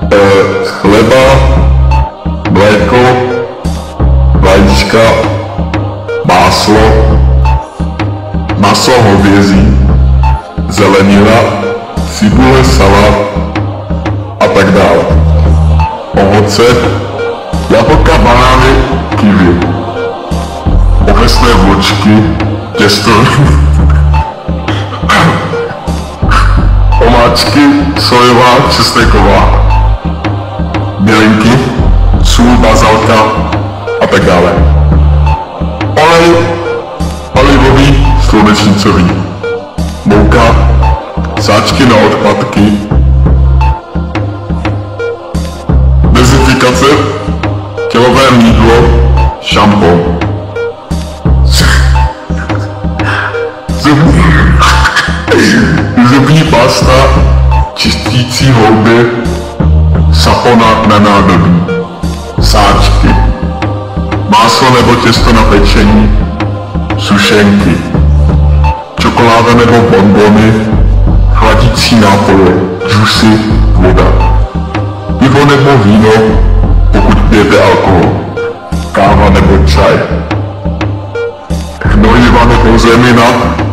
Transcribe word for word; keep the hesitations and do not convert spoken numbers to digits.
e, chleba, mléko, vajíčka, máslo, maso hovězí, zelenina, cibule, salát a tak dále. Ovoce, jablka, banány, kiwi, ovesné vločky, těsto, omáčky, sojová, česneková, bylinky, sůl, bazalka a tak dále. Olej, olivový, slunečnicový, mouka, sáčky na odpadky, dezinfikace, tělové mýdlo, šampon. Zubní, zubní pasta, čistící houby, sapona na nádobí, sáčky, máslo nebo těsto na pečení, sušenky, čokoláda nebo bonbony, chladící nápoje, džusy, voda, pivo nebo víno, pokud pijete alkohol, káva nebo čaj, hnojiva nebo zemina,